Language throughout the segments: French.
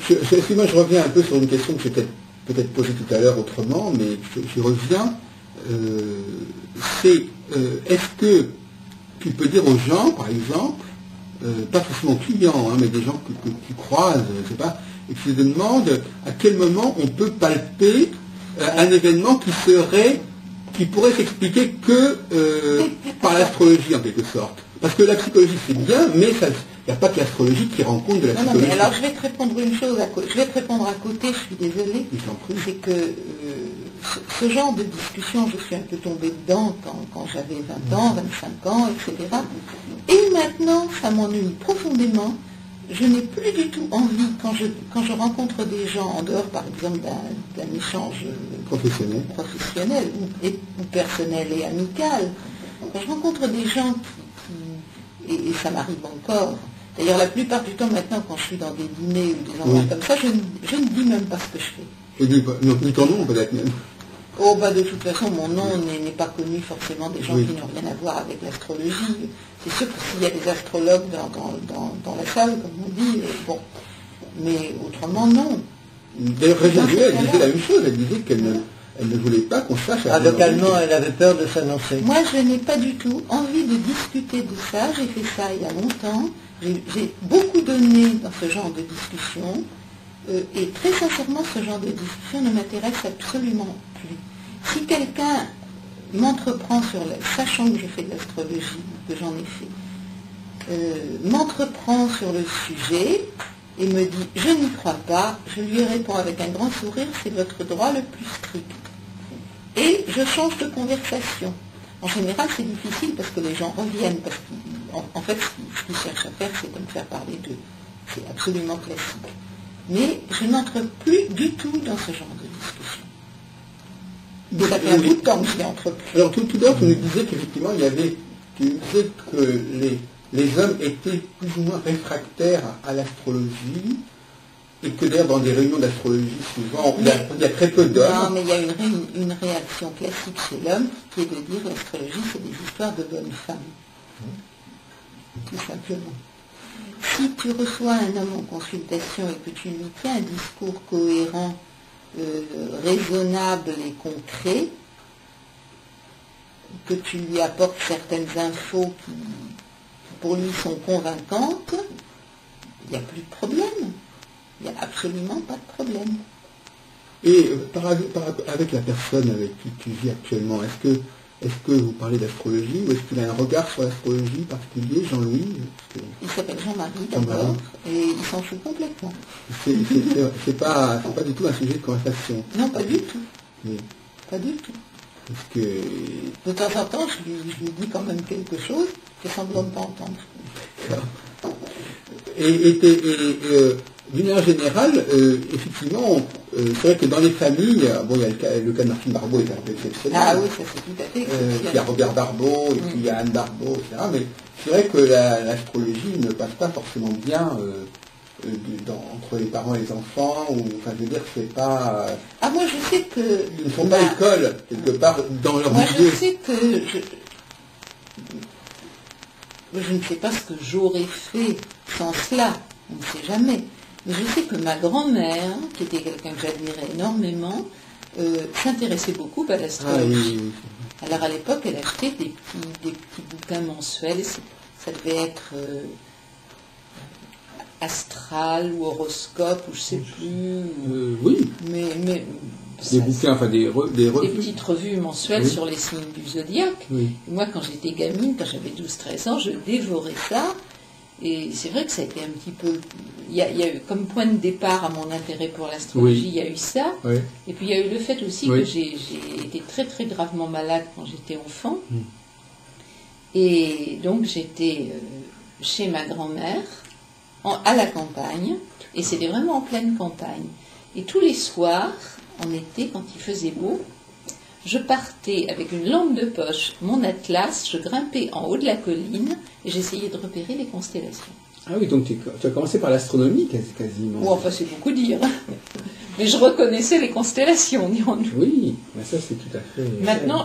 Moi, je reviens un peu sur une question que j'ai peut-être posée tout à l'heure autrement, mais j'y reviens. Est-ce que tu peux dire aux gens, par exemple, pas forcément clients, hein, mais des gens que tu croises, je sais pas, et qui te demandent à quel moment on peut palper un événement qui pourrait s'expliquer que par l'astrologie en quelque sorte. Parce que la psychologie c'est bien, mais il n'y a pas que l'astrologie qui rend compte de la psychologie. Non, mais alors je vais te répondre une chose je vais te répondre à côté, je suis désolée. C'est que ce genre de discussion, je suis un peu tombée dedans quand j'avais 20 ans, 25 ans, etc. Et maintenant, ça m'ennuie profondément. Je n'ai plus du tout envie, quand je rencontre des gens, en dehors par exemple d'un échange professionnel ou personnel et amical, quand je rencontre des gens et ça m'arrive encore, d'ailleurs la plupart du temps maintenant quand je suis dans des dîners ou des endroits comme ça, je ne dis même pas ce que je fais. Et ni ton nom peut-être même. Oh bah de toute façon mon nom n'est pas connu forcément des gens qui n'ont rien à voir avec l'astrologie. C'est sûr que s'il y a des astrologues dans la salle, comme on dit, bon. Mais autrement non. D'ailleurs Régine Jouet, elle disait la même chose, elle disait qu'elle ne voulait pas qu'on sache. Localement, elle avait peur de s'annoncer. Moi je n'ai pas du tout envie de discuter de ça, j'ai fait ça il y a longtemps, j'ai beaucoup donné dans ce genre de discussion, et très sincèrement ce genre de discussion ne m'intéresse absolument plus. Si quelqu'un m'entreprend sachant que je fais de l'astrologie, que j'en ai fait, m'entreprend sur le sujet et me dit « je n'y crois pas », je lui réponds avec un grand sourire « c'est votre droit le plus strict ». Et je change de conversation. En général, c'est difficile parce que les gens reviennent, parce qu'en fait, ce qu'ils cherchent à faire, c'est de me faire parler d'eux. C'est absolument classique. Mais je n'entre plus du tout dans ce genre de discussion. Ça fait un bout de temps que j'y entre plus. Alors tout à l'heure, tu nous disais qu'effectivement, tu disais que les hommes étaient plus ou moins réfractaires à l'astrologie, et que d'ailleurs dans des réunions d'astrologie, souvent, il y a très peu d'hommes. Non, mais il y a une réaction classique chez l'homme qui est de dire l'astrologie, c'est des histoires de bonnes femmes. Tout simplement. Si tu reçois un homme en consultation et que tu lui tiens un discours cohérent, raisonnable et concret, que tu lui apportes certaines infos qui pour lui sont convaincantes, il n'y a plus de problème. Il n'y a absolument pas de problème. Et avec la personne avec qui tu vis actuellement, est-ce que vous parlez d'astrologie ou est-ce qu'il a un regard sur l'astrologie particulier, Jean-Louis? Il s'appelle Jean-Marie d'abord, et il s'en fout complètement. C'est pas du tout un sujet de conversation. Non, pas du tout. Oui. Pas du tout. Parce que... De temps en temps, je lui dis quand même quelque chose, j'ai semblant de ne pas entendre. D'une manière générale, effectivement, c'est vrai que dans les familles, bon, il y a le cas de Martine Barbeau est un peu exceptionnel. Ah oui, ça c'est tout à fait exceptionnel. Il y a Robert Barbeau, et puis il y a Anne Barbeau, etc. Mais c'est vrai que l'astrologie ne passe pas forcément bien entre les parents et les enfants, enfin je veux dire, c'est pas... Ah moi je sais que... Ils ne font pas école, quelque part, dans leur milieu. Moi je sais que... Je ne sais pas ce que j'aurais fait sans cela, on ne sait jamais. Mais je sais que ma grand-mère, qui était quelqu'un que j'admirais énormément, s'intéressait beaucoup à l'astrologie. Alors à l'époque, elle achetait des petits bouquins mensuels, ça devait être astral ou horoscope, ou je ne sais plus. Oui. Mais des bouquins, enfin des revues. Des petites revues mensuelles sur les signes du zodiaque. Oui. Moi, quand j'étais gamine, quand j'avais 12-13 ans, je dévorais ça. Et c'est vrai que ça a été un petit peu... Il y a eu comme point de départ à mon intérêt pour l'astrologie, il y a eu ça. Oui. Et puis il y a eu le fait aussi que j'ai été très très gravement malade quand j'étais enfant. Et donc j'étais chez ma grand-mère, à la campagne, et c'était vraiment en pleine campagne. Et tous les soirs, en été, quand il faisait beau, je partais avec une lampe de poche, mon atlas, je grimpais en haut de la colline et j'essayais de repérer les constellations. Ah oui, donc tu as commencé par l'astronomie quasiment. Ou enfin, c'est beaucoup dire. Mais je reconnaissais les constellations, dirons-nous. Oui, mais ça c'est tout à fait... Maintenant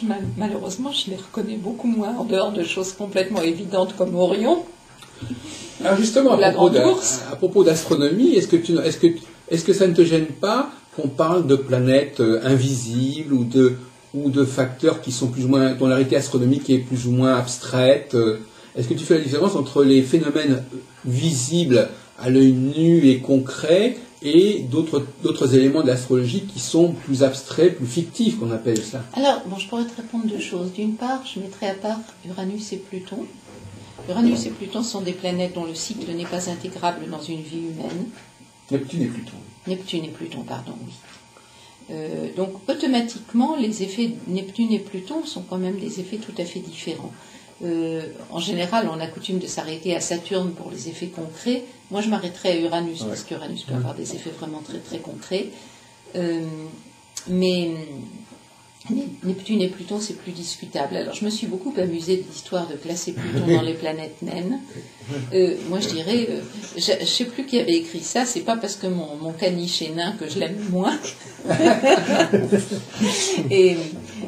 malheureusement, je les reconnais beaucoup moins, en dehors de choses complètement évidentes comme Orion. Alors justement, La grande ours. à propos d'astronomie, est-ce que ça ne te gêne pas qu'on parle de planètes invisibles ou de facteurs qui sont plus ou moins, dont la réalité astronomique est plus ou moins abstraite? Est-ce que tu fais la différence entre les phénomènes visibles à l'œil nu et concrets et d'autres éléments de l'astrologie qui sont plus abstraits, plus fictifs, qu'on appelle ça? Alors, bon, je pourrais te répondre deux choses. D'une part, je mettrais à part Uranus et Pluton. Uranus et Pluton sont des planètes dont le cycle n'est pas intégrable dans une vie humaine. Neptune et Pluton. Neptune et Pluton, pardon, oui. Donc, automatiquement, les effets Neptune et Pluton sont quand même des effets tout à fait différents. En général, on a coutume de s'arrêter à Saturne pour les effets concrets. Moi, je m'arrêterais à Uranus, parce qu'Uranus peut avoir des effets vraiment très très concrets. Mais Neptune et Pluton, c'est plus discutable. Alors, je me suis beaucoup amusée de l'histoire de classer Pluton dans les planètes naines. Moi, je dirais, je ne sais plus qui avait écrit ça, c'est pas parce que mon caniche est nain que je l'aime moins. et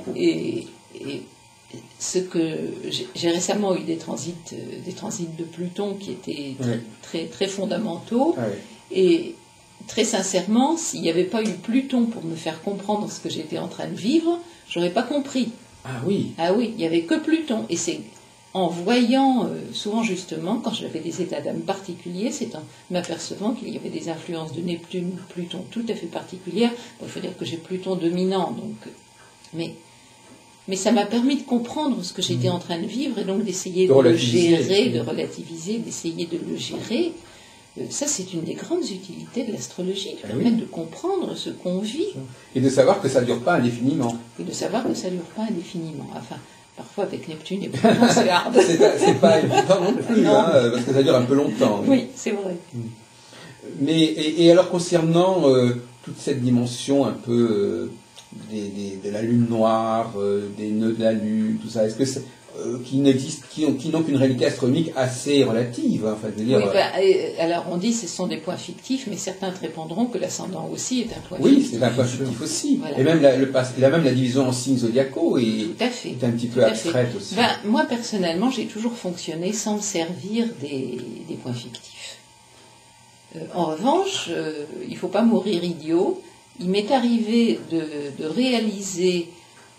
ce que j'ai récemment eu des transits de Pluton qui étaient très, très fondamentaux. Et très sincèrement, s'il n'y avait pas eu Pluton pour me faire comprendre ce que j'étais en train de vivre, j'aurais pas compris. Ah oui. Ah oui, il n'y avait que Pluton. Et c'est en voyant, souvent justement, quand j'avais des états d'âme particuliers, c'est en m'apercevant qu'il y avait des influences de Neptune ou Pluton tout à fait particulières. Bon, il faut dire que j'ai Pluton dominant, donc... Mais ça m'a permis de comprendre ce que j'étais en train de vivre et donc d'essayer de le gérer, de relativiser, d'essayer de le gérer. Ça, c'est une des grandes utilités de l'astrologie, de permettre de comprendre ce qu'on vit. Et de savoir que ça ne dure pas indéfiniment. Et de savoir que ça ne dure pas indéfiniment. Enfin, parfois avec Neptune et Pluton, c'est hard. c'est pas évident non plus, non. Parce que ça dure un peu longtemps. Oui, c'est vrai. Mais, et alors concernant toute cette dimension un peu... de la lune noire, des nœuds de la lune, tout ça, est-ce que c'est, qui n'ont qu'une réalité astronomique assez relative, hein, enfin, je veux dire, alors on dit que ce sont des points fictifs, mais certains te répondront que l'ascendant aussi est un point fictif. Oui, c'est un point fictif aussi. Voilà. Et même la division en signes zodiacaux est un petit peu abstraite aussi. Moi, personnellement, j'ai toujours fonctionné sans me servir des points fictifs. En revanche, il ne faut pas mourir idiot. Il m'est arrivé de réaliser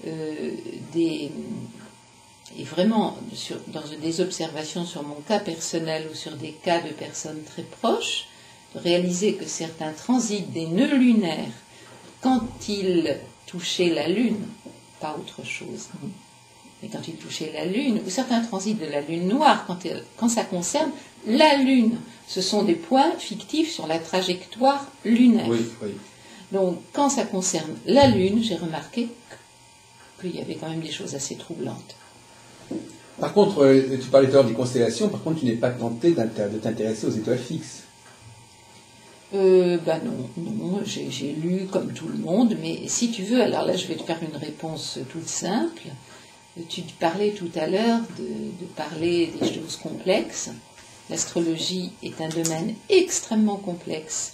et vraiment dans des observations sur mon cas personnel ou sur des cas de personnes très proches, de réaliser que certains transits des nœuds lunaires, quand ils touchaient la Lune, pas autre chose, mais quand ils touchaient la Lune, ou certains transits de la Lune noire, quand ça concerne la Lune, ce sont des points fictifs sur la trajectoire lunaire. Oui, oui. Donc, quand ça concerne la Lune, j'ai remarqué qu'il y avait quand même des choses assez troublantes. Par contre, tu parlais tout à l'heure des constellations, par contre, tu n'es pas tenté de t'intéresser aux étoiles fixes. Non, j'ai lu comme tout le monde, mais si tu veux, alors là, je vais te faire une réponse toute simple. Tu parlais tout à l'heure de parler des choses complexes. L'astrologie est un domaine extrêmement complexe.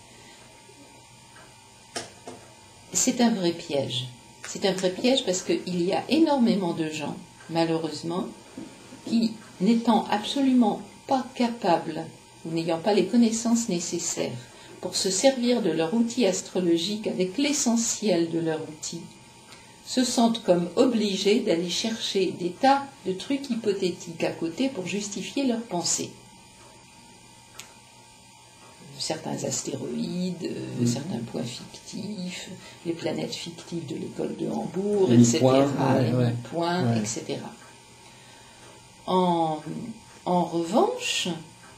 C'est un vrai piège. C'est un vrai piège parce qu'il y a énormément de gens, malheureusement, qui, n'étant absolument pas capables, ou n'ayant pas les connaissances nécessaires pour se servir de leur outil astrologique avec l'essentiel de leur outil, se sentent comme obligés d'aller chercher des tas de trucs hypothétiques à côté pour justifier leurs pensées. Certains astéroïdes, certains points fictifs, les planètes fictives de l'école de Hambourg, etc., les points, etc. En revanche,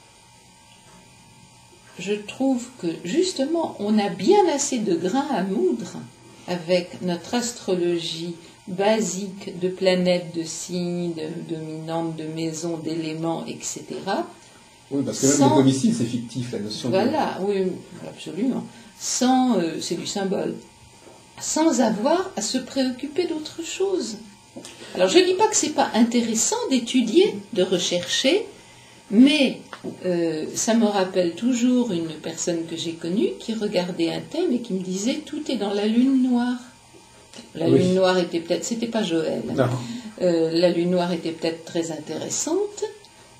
je trouve que justement, on a bien assez de grains à moudre avec notre astrologie basique de planètes, de signes, de dominantes, de maisons, d'éléments, etc. Oui, parce que même le domicile, c'est fictif, la notion Voilà, oui, absolument. C'est du symbole. Sans avoir à se préoccuper d'autre chose. Alors, je ne dis pas que ce n'est pas intéressant d'étudier, de rechercher, mais ça me rappelle toujours une personne que j'ai connue qui regardait un thème et qui me disait « Tout est dans la lune noire ». La lune noire était peut-être... C'était pas Joël. Non. La lune noire était peut-être très intéressante,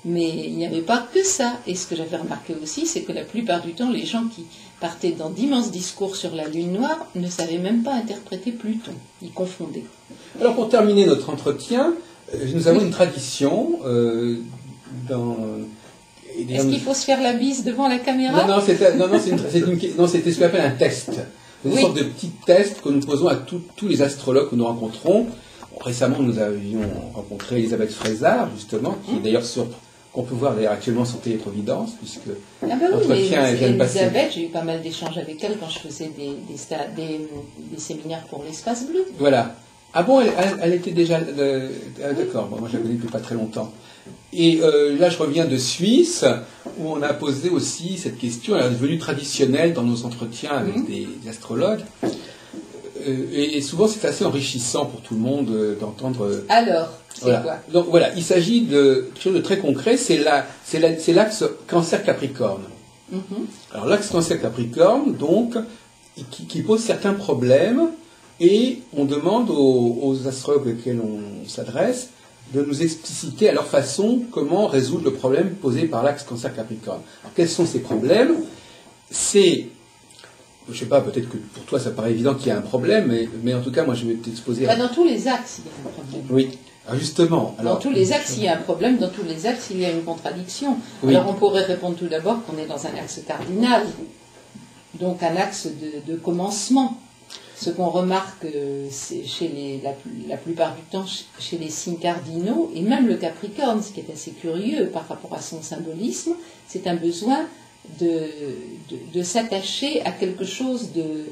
Mais il n'y avait pas que ça. Et ce que j'avais remarqué aussi, c'est que la plupart du temps, les gens qui partaient dans d'immenses discours sur la Lune noire ne savaient même pas interpréter Pluton. Ils confondaient. Alors pour terminer notre entretien, nous avons une tradition dans... Est-ce qu'il faut se faire la bise devant la caméra? Non, c'était ce qu'on appelle un test. Une sorte de petit test que nous posons à tous les astrologues que nous rencontrons. Récemment, nous avions rencontré Elisabeth Frézard, justement, qui est d'ailleurs qu'on peut voir d'ailleurs actuellement sur Télé-Providence, puisque l'entretien vient de passer. Elisabeth, j'ai eu pas mal d'échanges avec elle quand je faisais des séminaires pour l'espace bleu. Voilà. Ah bon, elle était déjà... d'accord, moi je la connais depuis pas très longtemps. Et là, je reviens de Suisse, où on a posé aussi cette question, elle est devenue traditionnelle dans nos entretiens avec des astrologues. Et souvent, c'est assez enrichissant pour tout le monde d'entendre... Alors, c'est quoi? Donc voilà, il s'agit de quelque chose de très concret, c'est l'axe Cancer-Capricorne. Alors l'axe Cancer-Capricorne, donc, qui pose certains problèmes, et on demande aux astrologues auxquels on s'adresse de nous expliciter à leur façon comment résoudre le problème posé par l'axe Cancer-Capricorne. Alors quels sont ces problèmes? C'est... Je ne sais pas, peut-être que pour toi ça paraît évident qu'il y a un problème, mais en tout cas, moi je vais t'exposer... Dans tous les axes, il y a un problème. Oui, alors justement... Dans tous les axes, il y a un problème, dans tous les axes, il y a une contradiction. Oui. Alors on pourrait répondre tout d'abord qu'on est dans un axe cardinal, donc un axe de commencement. Ce qu'on remarque la plupart du temps chez les signes cardinaux, et même le Capricorne, ce qui est assez curieux par rapport à son symbolisme, c'est un besoin de s'attacher à quelque chose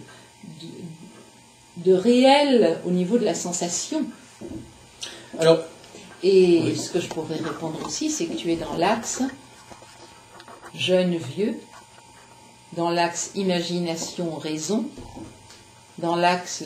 de réel au niveau de la sensation. Alors, et ce que je pourrais répondre aussi, c'est que tu es dans l'axe jeune-vieux, dans l'axe imagination-raison, dans l'axe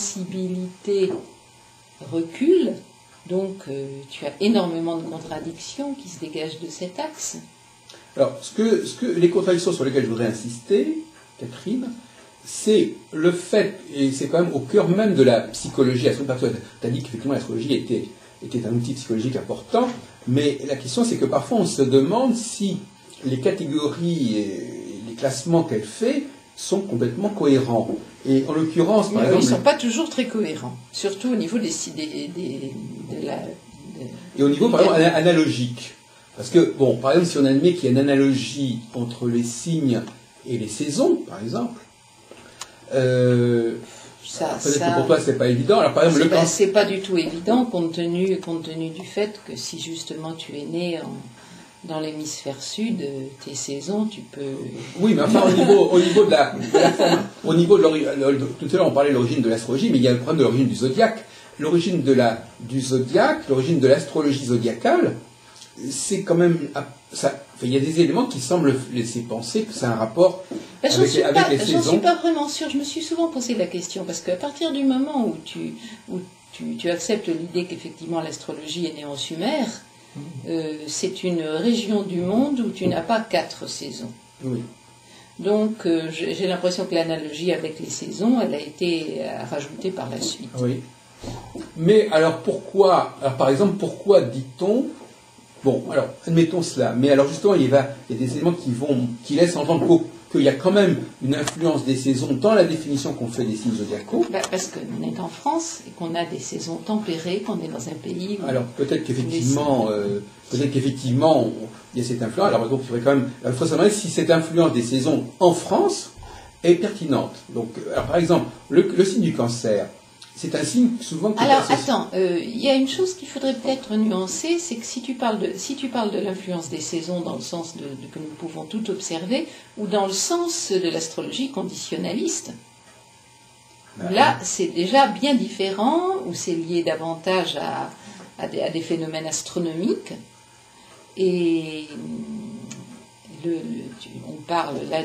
sensibilité-recul. Donc, tu as énormément de contradictions qui se dégagent de cet axe. Alors, les contradictions sur lesquelles je voudrais insister, Catherine, c'est le fait, et c'est quand même au cœur même de la psychologie. Tu as dit qu'effectivement l'astrologie était un outil psychologique important, mais la question c'est que parfois on se demande si les catégories et les classements qu'elle fait sont complètement cohérents. Et en l'occurrence, par exemple... Ils ne sont pas toujours très cohérents, surtout au niveau et au niveau, par exemple, analogique. Parce que, bon, par exemple, si on admet qu'il y a une analogie entre les signes et les saisons, par exemple, peut-être que pour toi, c'est pas évident. Alors, par exemple, c'est pas du tout évident, compte tenu du fait que si justement tu es né dans l'hémisphère sud, tes saisons, tu peux... Oui, mais enfin, au niveau de la forme, au niveau de tout à l'heure, on parlait de l'origine de l'astrologie, mais il y a le problème de l'origine du zodiaque. L'origine du zodiaque, l'origine de l'astrologie zodiacale, c'est quand même... il y a des éléments qui semblent laisser penser que c'est un rapport avec les saisons. J'en suis pas vraiment sûre. Je me suis souvent posé la question, parce qu'à partir du moment où tu acceptes l'idée qu'effectivement l'astrologie est née en Sumer, c'est une région du monde où tu n'as pas 4 saisons. Oui. Donc j'ai l'impression que l'analogie avec les saisons, elle a été rajoutée par la suite. Oui. Mais alors par exemple, pourquoi dit-on... Bon, alors, admettons cela, mais alors justement, il y a des éléments qui laissent entendre qu'il y a quand même une influence des saisons dans la définition qu'on fait des signes zodiacaux. Parce qu'on est en France et qu'on a des saisons tempérées, qu'on est dans un pays où... Alors, peut-être qu'effectivement, il y a cette influence. Alors, donc, il faudrait quand même... Il faut savoir si cette influence des saisons en France est pertinente. Donc, alors, par exemple, le signe du Cancer, c'est un signe souvent... Alors, attends, il y a une chose qu'il faudrait peut-être nuancer, c'est que si tu parles de l'influence des saisons dans le sens que nous pouvons tout observer, ou dans le sens de l'astrologie conditionnaliste, là, c'est déjà bien différent, où c'est lié davantage à des phénomènes astronomiques, et on parle là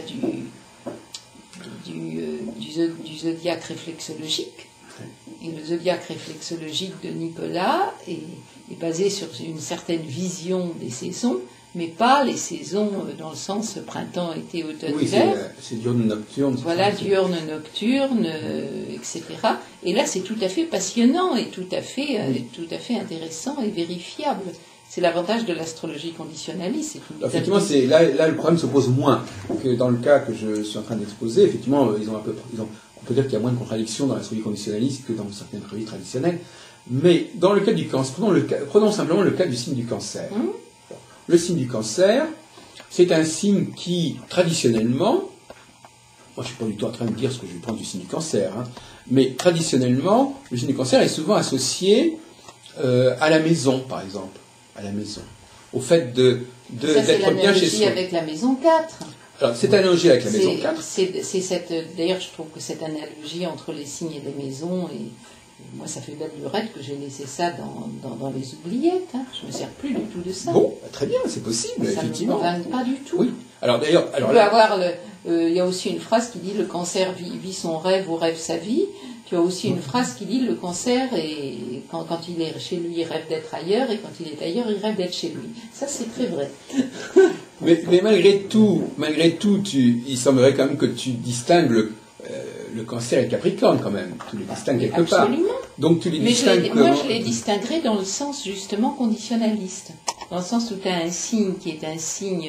du zodiaque réflexologique. Et le zodiaque réflexologique de Nicolas est basé sur une certaine vision des saisons, mais pas les saisons dans le sens printemps, été, automne, hiver. C'est diurne, nocturne. Voilà, diurne, nocturne, etc. Et là, c'est tout à fait passionnant et tout à fait intéressant et vérifiable. C'est l'avantage de l'astrologie conditionnaliste. Effectivement, là le problème se pose moins que dans le cas que je suis en train d'exposer. Effectivement, on peut dire qu'il y a moins de contradictions dans l'astrologie conditionnaliste que dans certaines astrologies traditionnelles. Mais dans le cas du cancer, prenons simplement le cas du signe du cancer. Le signe du cancer, c'est un signe qui, traditionnellement, moi je ne suis pas du tout en train de dire ce que je pense du signe du cancer, hein, mais traditionnellement, le signe du cancer est souvent associé à la maison, par exemple. À la maison. Au fait d'être bien chez soi. Avec la maison 4. Alors, c'est analogie avec la maison 4. D'ailleurs, je trouve que cette analogie entre les signes et les maisons, et moi, ça fait belle lurette que j'ai laissé ça dans les oubliettes. Hein. Je ne me sers plus du tout de ça. Bon, très bien, c'est possible, ça effectivement. Ça ne me convainc pas du tout. Oui. Alors, d'ailleurs... il y a aussi une phrase qui dit « Le cancer vit son rêve ou rêve sa vie ». Tu as aussi une phrase qui dit le cancer, quand il est chez lui, il rêve d'être ailleurs, et quand il est ailleurs, il rêve d'être chez lui. Ça, c'est très vrai. mais malgré tout, il semblerait quand même que tu distingues le cancer et le capricorne, quand même. Tu les distingues quelque part. Absolument. Donc tu les distingues comment? Moi, je les distinguerais dans le sens, justement, conditionnaliste. Dans le sens où tu as un signe qui est un signe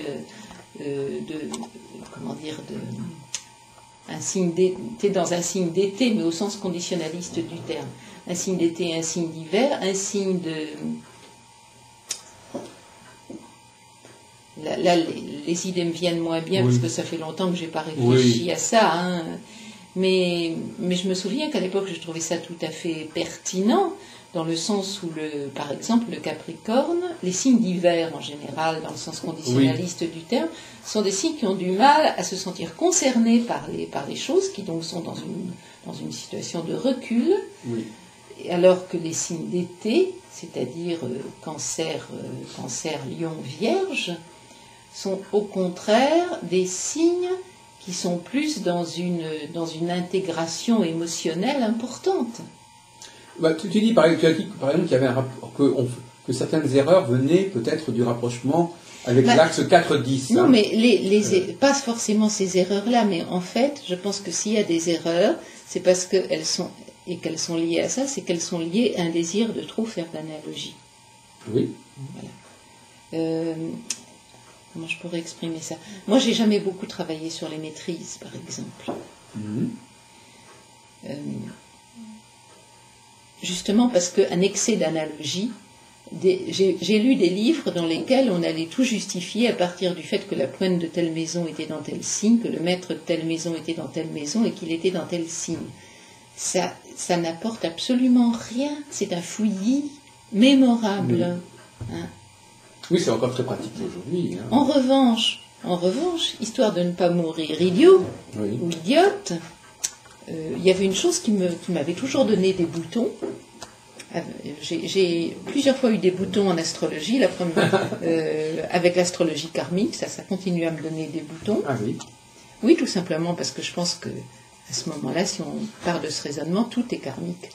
t'es dans un signe d'été, mais au sens conditionnaliste du terme. Un signe d'été, un signe d'hiver, un signe de... Là, les idées me viennent moins bien, parce que ça fait longtemps que je n'ai pas réfléchi à ça. Hein. Mais je me souviens qu'à l'époque, je trouvais ça tout à fait pertinent, dans le sens où, par exemple, le Capricorne, les signes d'hiver en général, dans le sens conditionnaliste du terme, sont des signes qui ont du mal à se sentir concernés par les choses, qui donc sont dans une situation de recul, alors que les signes d'été, c'est-à-dire Cancer, Lion, Vierge, sont au contraire des signes qui sont plus dans une intégration émotionnelle importante. Tu dis par exemple qu'il y avait que certaines erreurs venaient peut-être du rapprochement avec l'axe 4-10. Non, mais pas forcément ces erreurs-là, mais en fait, je pense que s'il y a des erreurs, c'est parce qu'elles sont liées à ça, c'est qu'elles sont liées à un désir de trop faire d'analogie. Oui. Voilà. Comment je pourrais exprimer ça? Moi, j'ai jamais beaucoup travaillé sur les maîtrises, par exemple. Justement parce qu'un excès d'analogie, j'ai lu des livres dans lesquels on allait tout justifier à partir du fait que la pointe de telle maison était dans tel signe, que le maître de telle maison était dans telle maison et qu'il était dans tel signe. Ça n'apporte absolument rien. C'est un fouillis mémorable. Hein. Oui, c'est encore très pratique aujourd'hui. Hein. En revanche, histoire de ne pas mourir idiot ou idiote, il y avait une chose qui m'avait toujours donné des boutons. J'ai plusieurs fois eu des boutons en astrologie. La première, avec l'astrologie karmique, ça continue à me donner des boutons. Ah oui. Oui, tout simplement parce que je pense que à ce moment-là, si on part de ce raisonnement, tout est karmique.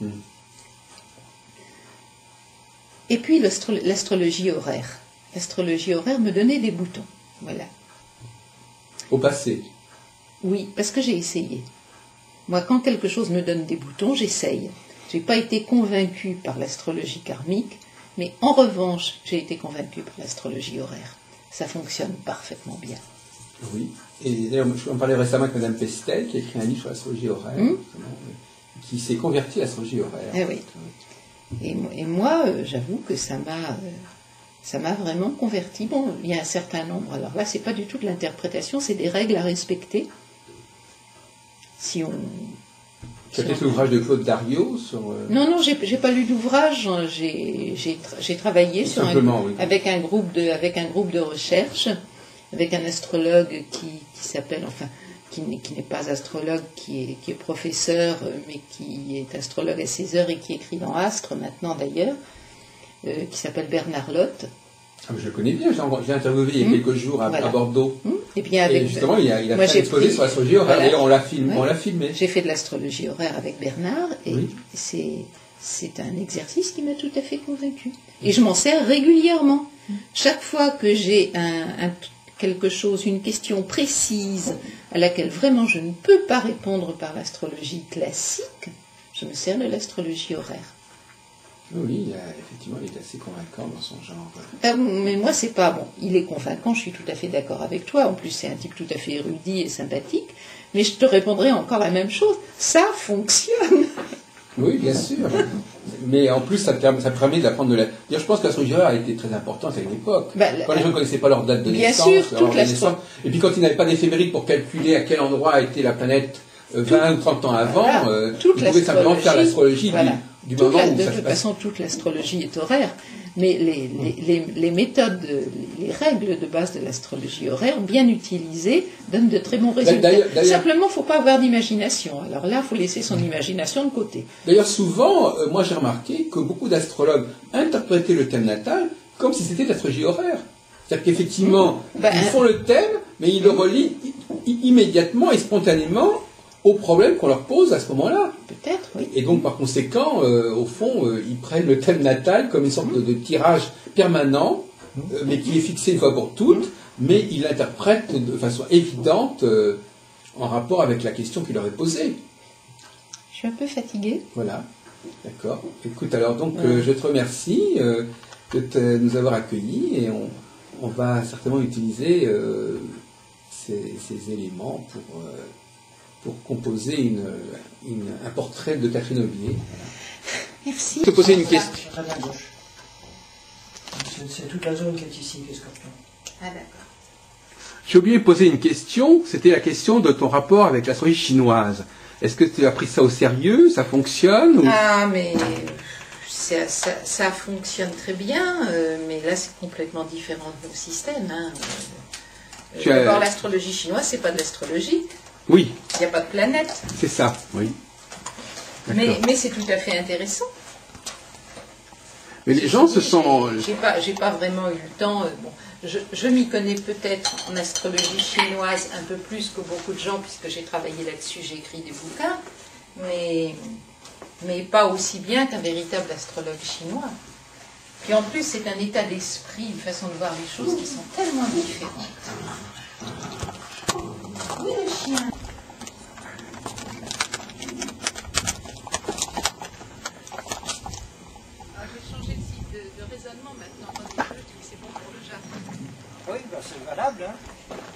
Et puis l'astrologie horaire. L'astrologie horaire me donnait des boutons. Voilà. Au passé. Oui, parce que j'ai essayé. Moi, quand quelque chose me donne des boutons, j'essaye. Je n'ai pas été convaincue par l'astrologie karmique, mais en revanche, j'ai été convaincue par l'astrologie horaire. Ça fonctionne parfaitement bien. Oui. Et d'ailleurs, on parlait récemment avec Mme Pestel, qui a écrit un livre sur l'astrologie horaire, qui s'est convertie à l'astrologie horaire. Eh oui. Et moi, j'avoue que ça m'a vraiment converti. Bon, il y a un certain nombre. Alors là, c'est pas du tout de l'interprétation, c'est des règles à respecter. Si on... Tu as fait l'ouvrage de Claude Dario sur... Non, j'ai pas lu d'ouvrage. J'ai travaillé avec un groupe de recherche, avec un astrologue qui s'appelle, enfin, qui n'est pas astrologue, qui est professeur, mais qui est astrologue à 16 heures et qui écrit dans Astre maintenant d'ailleurs, qui s'appelle Bernard Lotte. Ah, je le connais bien, j'ai interviewé il y a quelques jours à Bordeaux. Et bien avec, et justement, il a fait un exposé sur l'astrologie horaire. D'ailleurs, on l'a filmé. J'ai fait de l'astrologie horaire avec Bernard, et c'est un exercice qui m'a tout à fait convaincue. Et je m'en sers régulièrement. Chaque fois que j'ai quelque chose, une question précise à laquelle vraiment je ne peux pas répondre par l'astrologie classique, je me sers de l'astrologie horaire. Oui, effectivement, il est assez convaincant dans son genre. Mais moi, c'est pas bon. Il est convaincant, je suis tout à fait d'accord avec toi. En plus, c'est un type tout à fait érudit et sympathique. Mais je te répondrai encore la même chose. Ça fonctionne. Oui, bien sûr. Mais en plus, ça permet d'apprendre de la... Je pense que l'astrologie horaire a été très importante à une époque. Quand les gens ne connaissaient pas leur date de naissance, bien sûr, toute l'astrologie. Et puis quand ils n'avaient pas d'éphéméride pour calculer à quel endroit était la planète 20 ou 30 ans avant, ils pouvaient simplement faire l'astrologie du moment où ça se passe. De toute façon, toute l'astrologie est horaire. Mais les méthodes, les règles de base de l'astrologie horaire, bien utilisées, donnent de très bons résultats. Simplement, il ne faut pas avoir d'imagination. Alors là, il faut laisser son imagination de côté. D'ailleurs, souvent, moi j'ai remarqué que beaucoup d'astrologues interprétaient le thème natal comme si c'était l'astrologie horaire. C'est-à-dire qu'effectivement, ils font le thème, mais ils le relient immédiatement et spontanément aux problèmes qu'on leur pose à ce moment-là. Peut-être, oui. Et donc, par conséquent, au fond, ils prennent le thème natal comme une sorte de tirage permanent, mais qui est fixé une fois pour toutes, mais ils l'interprètent de façon évidente en rapport avec la question qui leur est posée. Je suis un peu fatiguée. Voilà, d'accord. Écoute, alors donc, je te remercie de nous avoir accueillis et on va certainement utiliser ces éléments pour composer un portrait de Catherine Aubier. Merci. Je te poser une question. Très à gauche. C'est toute la zone qui est ici, qui est Scorpion. Ah d'accord. J'ai oublié de poser une question, c'était la question de ton rapport avec l'astrologie chinoise. Est-ce que tu as pris ça au sérieux? Ça fonctionne ou... Ah, mais ça fonctionne très bien, mais là c'est complètement différent de nos systèmes. Hein. D'abord, l'astrologie chinoise, c'est pas de l'astrologie. Oui. Il n'y a pas de planète. C'est ça, oui. Mais c'est tout à fait intéressant. Mais les gens se sont... J'ai pas vraiment eu le temps. Bon, je m'y connais peut-être en astrologie chinoise un peu plus que beaucoup de gens, puisque j'ai travaillé là-dessus, j'ai écrit des bouquins, mais pas aussi bien qu'un véritable astrologue chinois. Puis en plus, c'est un état d'esprit, une façon de voir les choses qui sont tellement différentes. Oui, le chien. Je vais changer de raisonnement maintenant. C'est bon pour le jardin. Oui, c'est valable. Hein.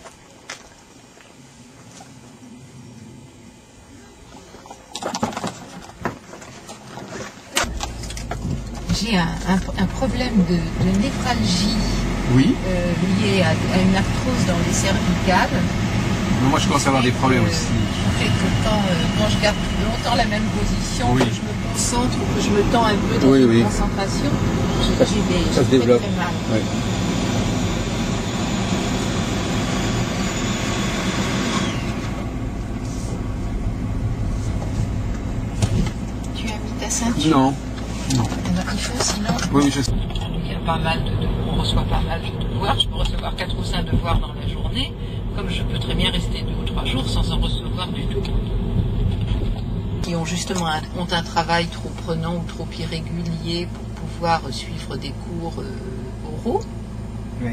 J'ai un problème de névralgie lié à une arthrose dans les cervicales. Moi, je commence à avoir des problèmes aussi. Fait que quand je garde longtemps la même position, que je me concentre, que je me tends un peu dans une concentration, ça se développe. Très mal. Oui. Tu as mis ta ceinture? Non. Il faut sinon... Oui, je sais. Il y a pas mal on reçoit pas mal de devoirs. Je peux recevoir 4 ou 5 devoirs dans la journée, comme je peux très bien rester 2 ou 3 jours sans en recevoir du tout. Qui ont justement ont un travail trop prenant ou trop irrégulier pour pouvoir suivre des cours oraux. Oui.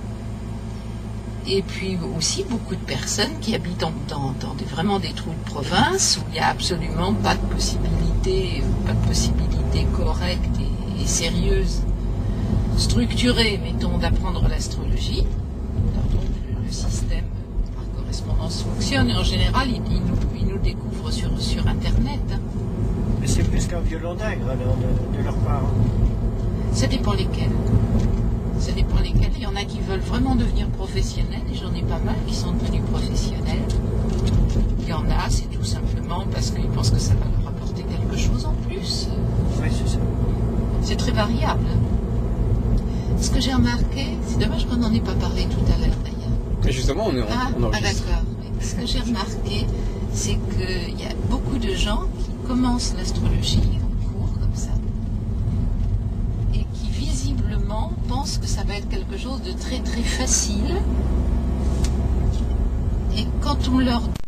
Et puis aussi beaucoup de personnes qui habitent dans vraiment des trous de province où il n'y a absolument pas de possibilité correcte et sérieuse, structurée, mettons, d'apprendre l'astrologie. Donc le système par correspondance fonctionne et en général ils nous découvrent sur Internet. Hein. Mais c'est plus qu'un violon d'ingre alors de leur part. Ça dépend lesquels. Ça dépend lesquels. Il y en a qui veulent vraiment devenir professionnels, et j'en ai pas mal qui sont devenus professionnels. Il y en a, c'est tout simplement parce qu'ils pensent que ça va leur apporter quelque chose en plus. Oui, c'est ça. C'est très variable. Ce que j'ai remarqué, c'est dommage qu'on n'en ait pas parlé tout à l'heure d'ailleurs. Mais justement, on enregistre. D'accord. Ce que j'ai remarqué, c'est qu'il y a beaucoup de gens qui commencent l'astrologie en cours comme ça, et qui visiblement pensent que ça va être quelque chose de très très facile. Et quand on leur